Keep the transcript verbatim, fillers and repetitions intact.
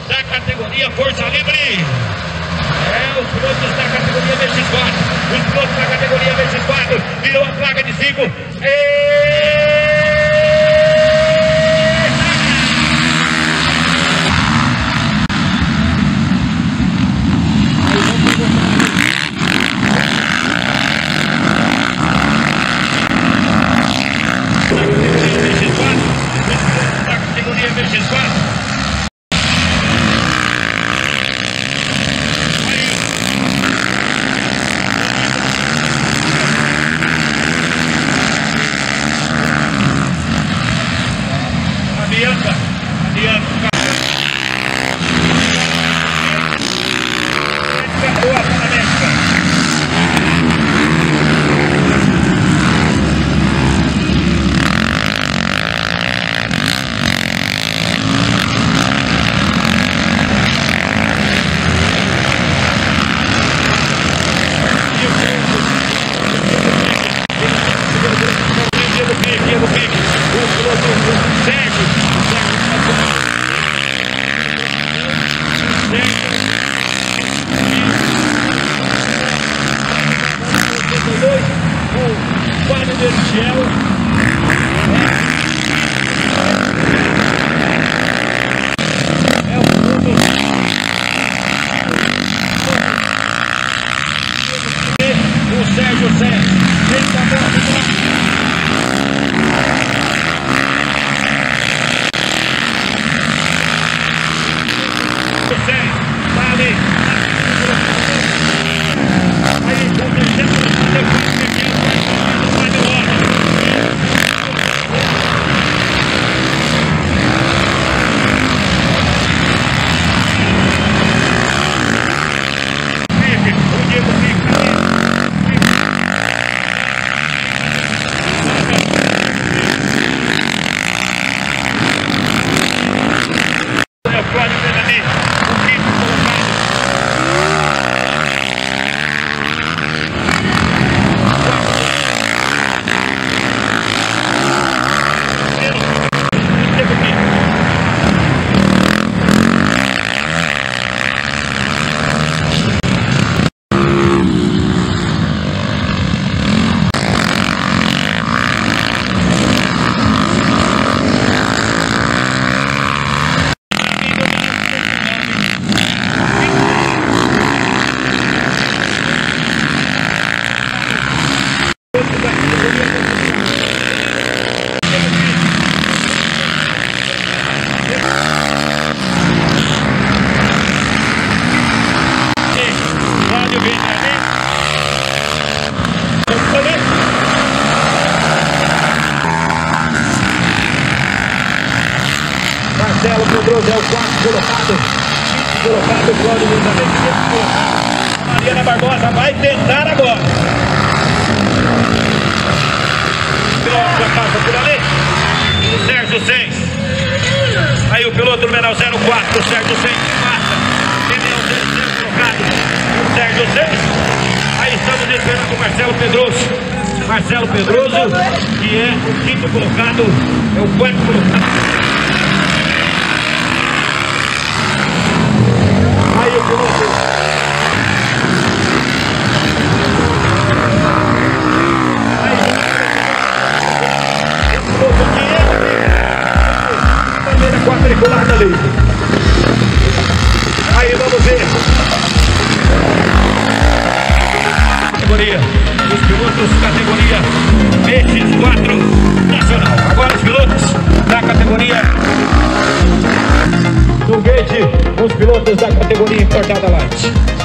da categoria Força Livre. É, os pilotos da categoria V X quatro. Os pilotos da categoria V X quatro. Virou a placa de cinco. E... V X quatro. Adianta, adianta. Boa, América. Marcelo Pedroso é o quarto colocado. Colocado o Cláudio Luiz. Mariana Barbosa vai tentar agora. Piloto já passa por ali. O Sérgio seis. Aí o piloto numeral zero quatro, o Sérgio seis passa. Ele é o terceiro colocado. O Sérgio seis. Aí estamos esperando o Marcelo Pedroso. Marcelo Pedroso, que é o quinto colocado, é o quarto colocado. Aí o piloto. Aí o piloto aqui é primeira quadriculada ali. Aí vamos ver. Categoria. Os pilotos categoria V X quatro nacional. Agora os pilotos da categoria do gate, os pilotos da categoria importada light.